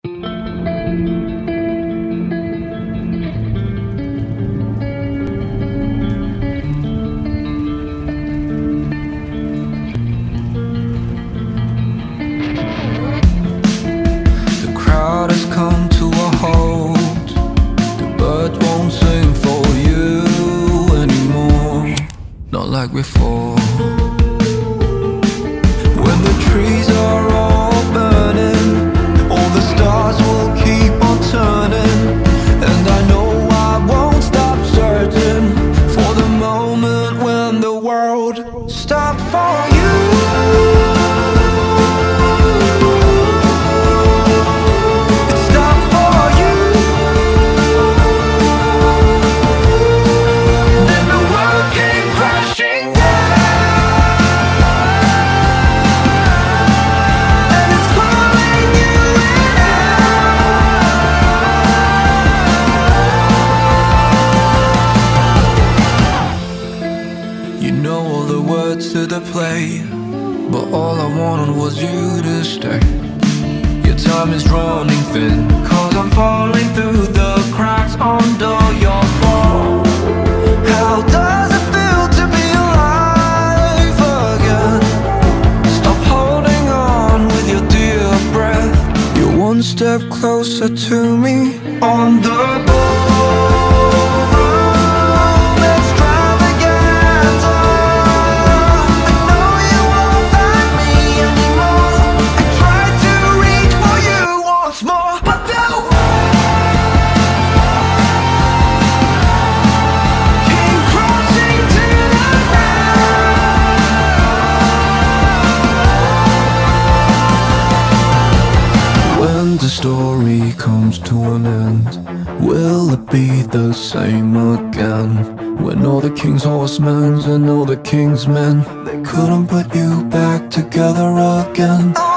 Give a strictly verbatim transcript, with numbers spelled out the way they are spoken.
Like before, when the trees are all burning, all the stars will keep on turning, and I know I won't stop searching for the moment when the world stops for you. It stopped for you. Then the world came crashing. To the play, but all I wanted was you to stay. Your time is running thin, cause I'm falling through the cracks under your fall. How does it feel to be alive again? Stop holding on with your dear breath. You're one step closer to me on the Ballroom Extravaganza. The story comes to an end, will it be the same again? When all the king's horsemen and all the king's men, they couldn't put you back together again.